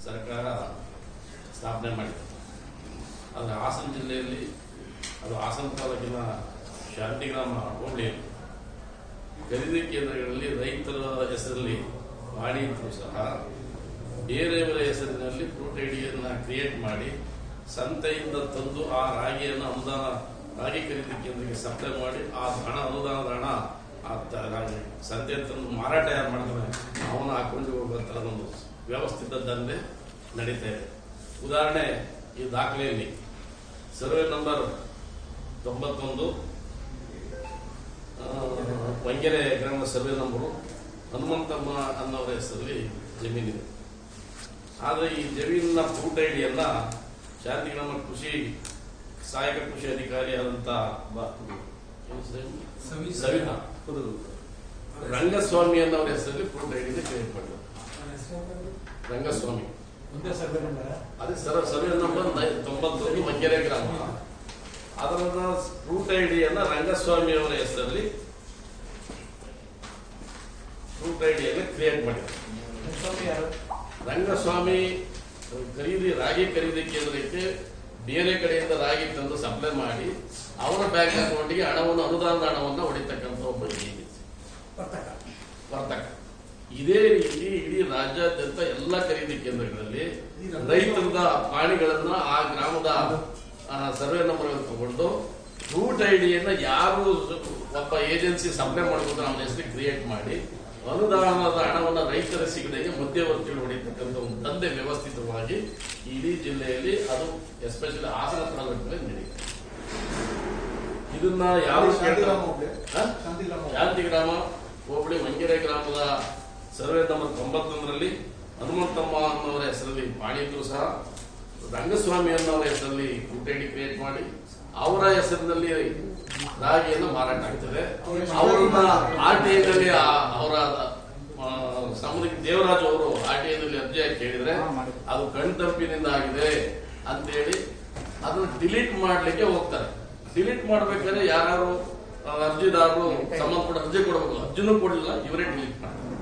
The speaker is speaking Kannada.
ಸರ್ಕಾರ ಸ್ಥಾಪನೆ ಮಾಡಿದೆ. ಆದರೆ ಹಾಸನ ಜಿಲ್ಲೆಯಲ್ಲಿ ಅದು ಹಾಸನ ತಾಲೂಕಿನ ಶಾಂತಿಗ್ರಾಮ ಹೋಬಳಿಯಲ್ಲಿ ಖರೀದಿ ಕೇಂದ್ರಗಳಲ್ಲಿ ರೈತರ ಹೆಸರಲ್ಲಿ ಮಾಡಿ ಇದ್ರೂ ಸಹ ಬೇರೆಯವರ ಹೆಸರಿನಲ್ಲಿ ಫ್ರೂಟ್ ಐಡಿಯನ್ನು ಕ್ರಿಯೇಟ್ ಮಾಡಿ ಸಂತೆಯಿಂದ ತಂದು ಆ ರಾಗಿಯನ್ನು ಅನುದಾನ ರಾಗಿ ಖರೀದಿ ಕೇಂದ್ರಕ್ಕೆ ಸಪ್ಲೈ ಮಾಡಿ ಆ ಹಣ ಅನುದಾನದ ಹಣ ರಾಗಿ ಸಂತೆ ತಂದು ಮಾರಾಟ ಯಾರು ಮಾಡ್ತಾನೆ ಅವನು ಹಾಕೊಂಡು ಹೋಗುವಂತಹ ಒಂದು ವ್ಯವಸ್ಥಿತ ದಂಧೆ ನಡೀತಾ ಇದೆ. ಉದಾಹರಣೆ, ಈ ದಾಖಲೆಯಲ್ಲಿ ಸರ್ವೆ ನಂಬರ್ 91 ವಂಗೆರೆ ಗ್ರಾಮದ ಸರ್ವೆ ನಂಬರು ಹನುಮಂತಮ್ಮ ಅನ್ನೋರ ಹೆಸರಲ್ಲಿ ಜಮೀನಿದೆ. ಆದರೆ ಈ ಜಮೀನಿನ ಫ್ರೂಟ್ ಐಡಿಯನ್ನ ಶಾಂತಿಗ್ರಾಮ ಕೃಷಿ ಸಹಾಯಕ ಕೃಷಿ ಅಧಿಕಾರಿ ಆದಂತ ಸವಿತಾ ರಂಗಸ್ವಾಮಿ ಅನ್ನೋರ ಹೆಸರಲ್ಲಿ ಫ್ರೂಟ್ ಐಡಿನ ಕ್ರಿಯೇಟ್ ಮಾಡಿದ್ರು. ರಂಗಸ್ವಾಮಿ ಅದೇ ಸರ್ವೆ ನಂಬರ್ 91 ವಂಗೆರೆ ಗ್ರಾಮ. ಅದರ ಫ್ರೂಟ್ ಐಡಿಯನ್ನ ರಂಗಸ್ವಾಮಿ ಅವರ ಹೆಸರಲ್ಲಿ ಫ್ರೂಟ್ ಐಡಿಯನ್ನು ಕ್ರಿಯೇಟ್ ಮಾಡಿದ್ರು. ರಂಗಸ್ವಾಮಿ ರಾಗಿ ಖರೀದಿ ಕೇಂದ್ರಕ್ಕೆ ಬೇರೆ ಕಡೆಯಿಂದ ರಾಗಿ ತಂದು ಸಪ್ಲೈ ಮಾಡಿ ಅವರ ಬ್ಯಾಂಕ್ ಅಕೌಂಟ್ಗೆ ಹಣವನ್ನು ಅನುದಾನದ ಹಣವನ್ನು ಹೊಡಿತಕ್ಕಂಥ ಒಬ್ಬ ವರ್ತಕ. ಇದೇ ರೀತಿ ಇಡೀ ರಾಜ್ಯಾದ್ಯಂತ ಎಲ್ಲ ಖರೀದಿ ಕೇಂದ್ರಗಳಲ್ಲಿ ರೈತರದ ಪ್ರಾಣಿಗಳನ್ನ ಆ ಗ್ರಾಮದ ಸರ್ವೆ ನಂಬರ್ ತಗೊಂಡು ಫ್ರೂಟ್ ಐಡಿಯನ್ನ ಯಾರು ಒಬ್ಬ ಏಜೆನ್ಸಿ ಸಪ್ಲೈ ಮಾಡಬಹುದು ಅವನ ಹೆಸರು ಕ್ರಿಯೇಟ್ ಮಾಡಿ ಅನುದಾನದ ಹಣವನ್ನು ರೈತರ ಸಿಗಡೆಗೆ ಮಧ್ಯವರ್ತಿಗಳು ಹೊಡಿತಕ್ಕಂಥ ಒಂದು ದಂಧೆ ವ್ಯವಸ್ಥಿತವಾಗಿ ಇಡೀ ಜಿಲ್ಲೆಯಲ್ಲಿ ಅದು ಎಸ್ಪೆಷಲಿ ಹಾಸನ ತಾಲೂಕಿನಲ್ಲಿ ನಡೀತದೆ. ಇದನ್ನ ಯಾರು ಶಾಂತಿಗ್ರಾಮ ಹೋಬಳಿ ವಂಗೆರೆ ಗ್ರಾಮದ ಸರ್ವೆ ನಂಬರ್ 91ರಲ್ಲಿ ಹನುಮಂತಮ್ಮ ಅನ್ನೋರ ಹೆಸರಲ್ಲಿ ಮಾಡಿದ್ರು ಸಹ ರಂಗಸ್ವಾಮಿ ಅನ್ನೋರ ಹೆಸರಲ್ಲಿ ಫ್ರೂಟ್ ಐಡಿ ಕ್ರಿಯೇಟ್ ಮಾಡಿ ಅವರ ಹೆಸರಿನಲ್ಲಿ ರಾಗಿಯನ್ನು ಮಾರಾಟ ಆಗ್ತದೆ. ಅವರನ್ನ RTIನಲ್ಲಿ ಅವರ ಸಂಬಂಧಿಕ ದೇವರಾಜ್ ಅವರು RTIನಲ್ಲಿ ಅರ್ಜಿಯಾಗಿ ಕೇಳಿದ್ರೆ ಅದು ಕಣ್ತಪ್ಪಿನಿಂದ ಆಗಿದೆ ಅಂತೇಳಿ ಅದನ್ನು ಡಿಲೀಟ್ ಮಾಡ್ಲಿಕ್ಕೆ ಹೋಗ್ತಾರೆ. ಡಿಲೀಟ್ ಮಾಡ್ಬೇಕಾದ್ರೆ ಯಾರು ಅರ್ಜಿದಾರರು ಸಂಬಂಧಪಟ್ಟ ಅರ್ಜಿ ಕೊಡಬೇಕು, ಅರ್ಜಿನೂ ಕೊಡಲಿಲ್ಲ, ಇವರೇ ಡಿಲೀಟ್ ಮಾಡ್ತಾರೆ.